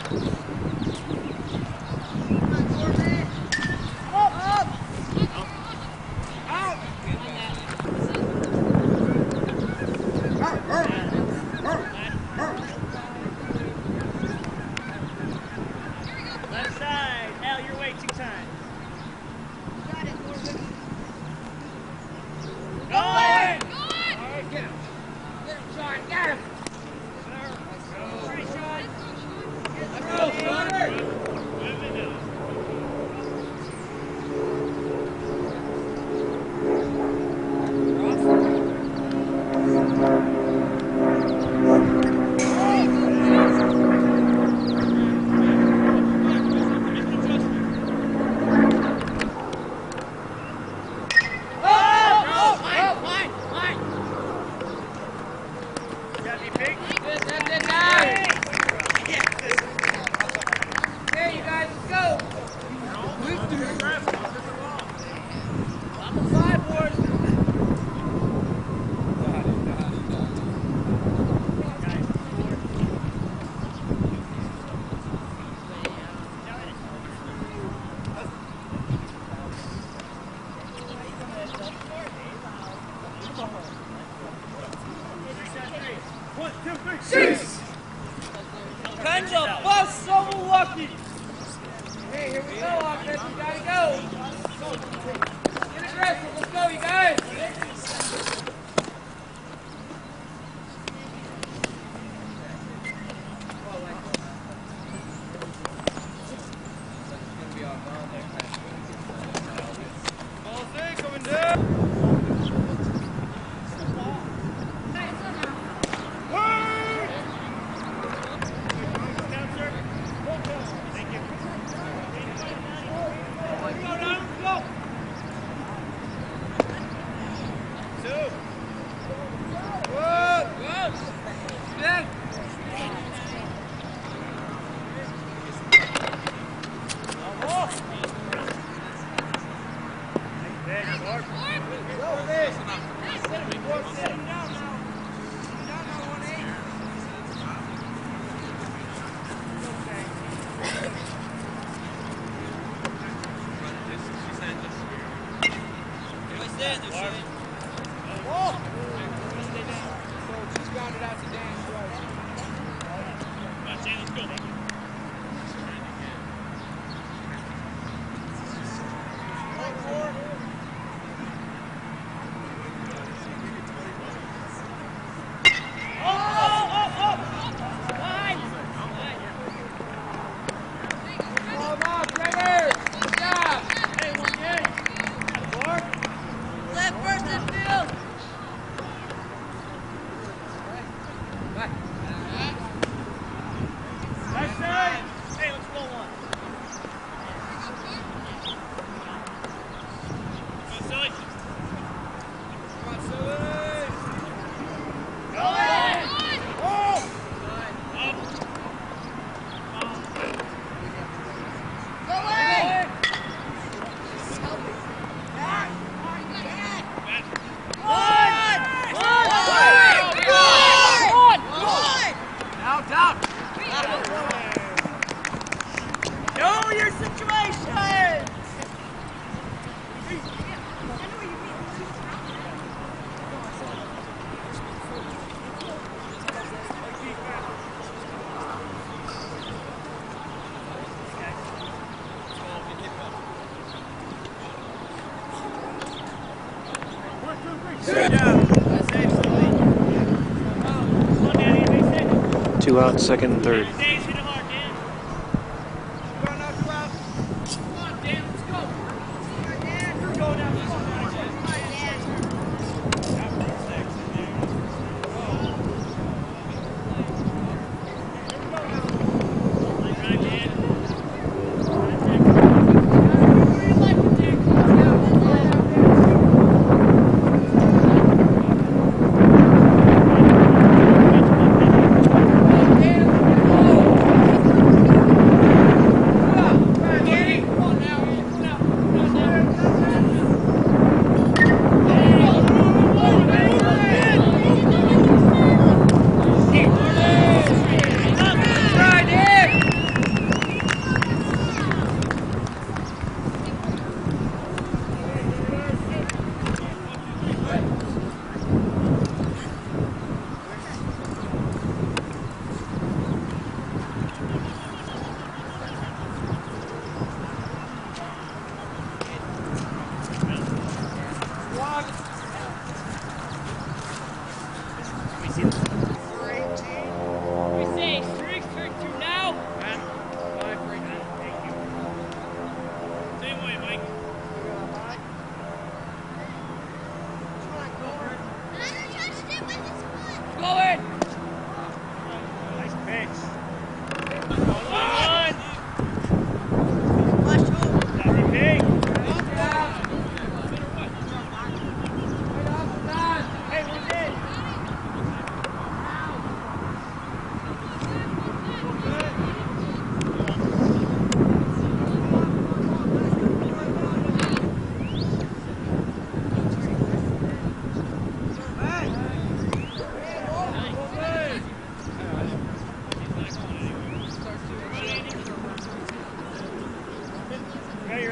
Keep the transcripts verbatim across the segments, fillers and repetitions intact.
Two out, second and third.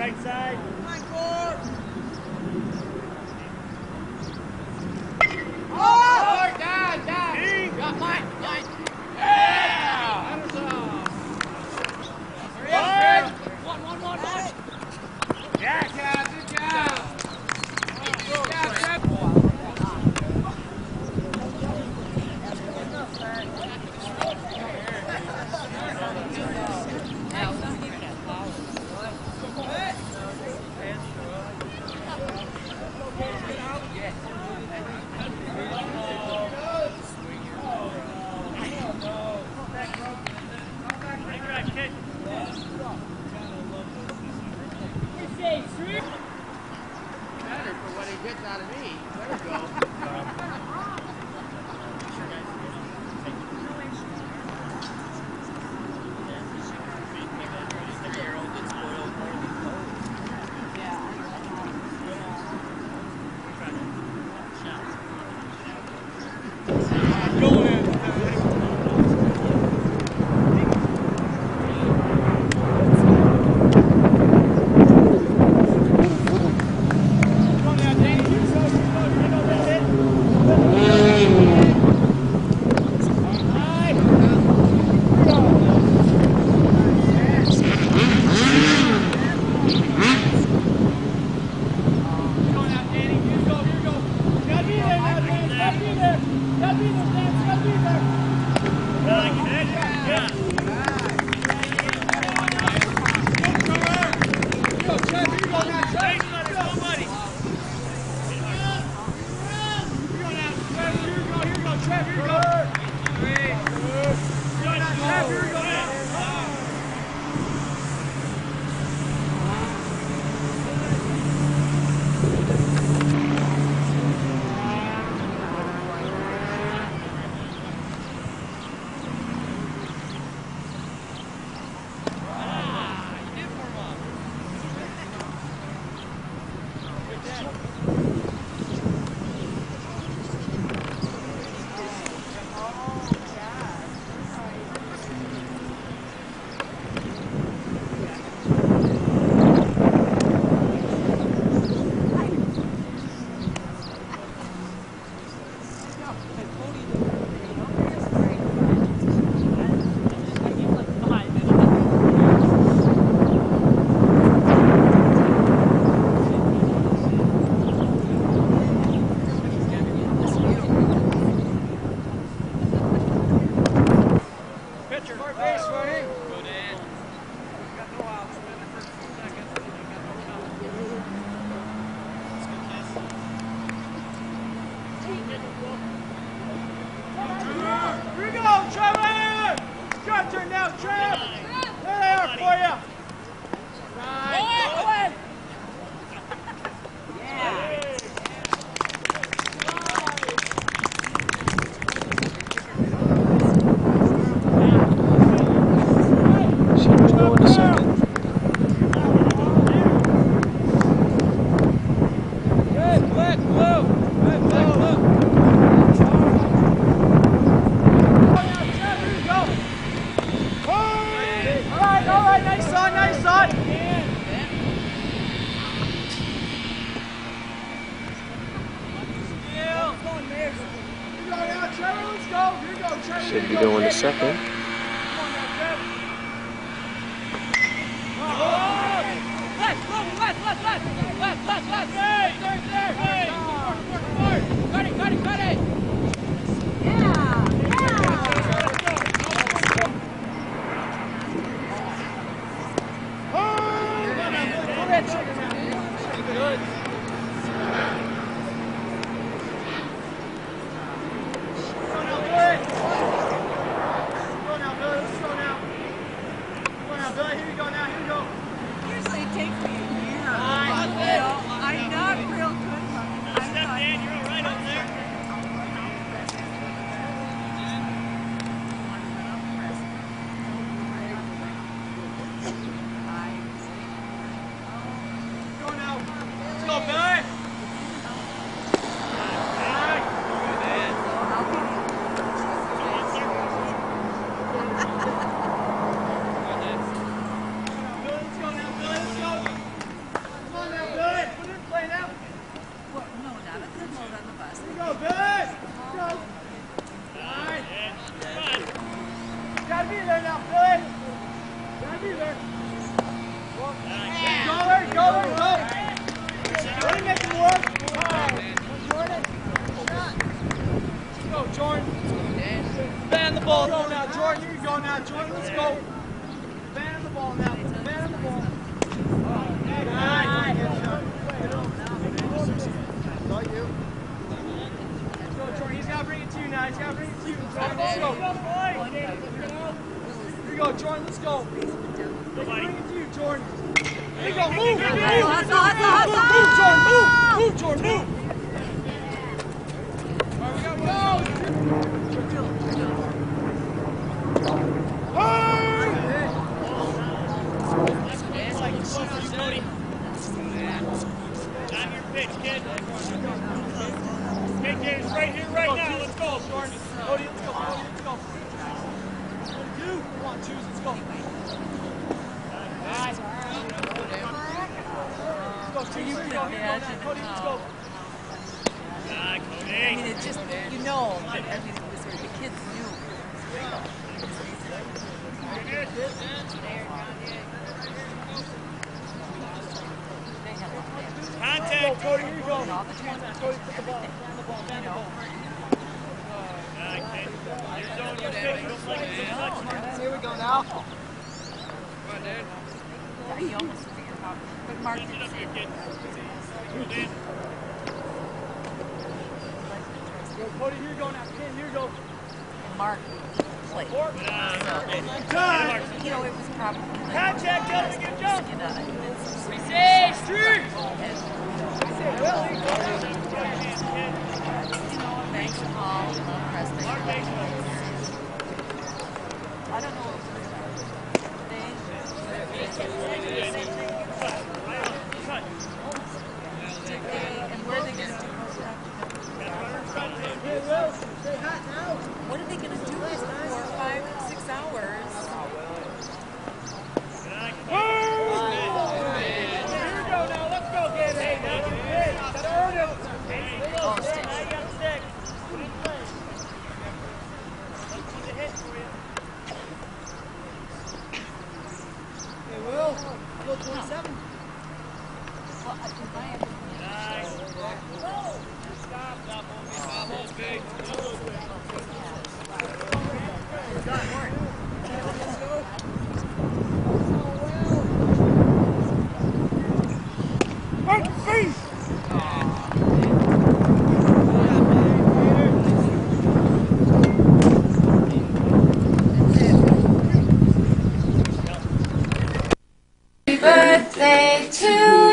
Right side. Come on, Core. Oh! Down, down. Got mine, mine. Yeah! One, one, one, one. Yeah, yeah, good job. For what he gets out of me. There we go. Should be going to second. we go, Jordan, let's go. Let's bring it to you, Jordan. There you go, move, move, move, Hustle, hustle, hustle. move, Jordan, move, move, Jordan, move. All right, we gotta go. It's like you shoot you, Cody. Not your pitch, kid. Okay, kid, it's right here, right now. Let's go, Jordan. Cody, let's go, Cody, let's go. Two, one, two, let's go. Nice. Let's go, two, three, go, here, go, now. Cody, let's go. Ah, Cody. I mean, it just, you know, that everything was sort of, the kids knew. Contact. Cody, here you go. And all the transfers, Cody, put the ball, everything. hand the ball, You hand the know, ball. Ah, kid. Your zone, your pitch. Don't like it. Don't like it. Here we go now. yeah, he almost figured out. But Mark Send it didn't up say here, kid. it. Good in. Go, Cody, here you go now. Pin, here you go. And Mark played. Four. Time. You know, it was probably like, Contact, gentlemen, get a jump. you know, I mean, it's- We say street. and, Well, you know, Banks and Hall, uh, Preston. I don't know. They, they, same thing. Did they, and where are they going to do that? What are they going to do this for four, five, six hours? here we go now. Let's go, kid. Hey, hey, gotta earn it. Oh, stick. Now you got a stick. Put it in place. Let's put the hit for you. Hey, Will. Will twenty-seven. Well, I think I am. Nice. Stop, stop, hold me, stop, okay. Happy birthday to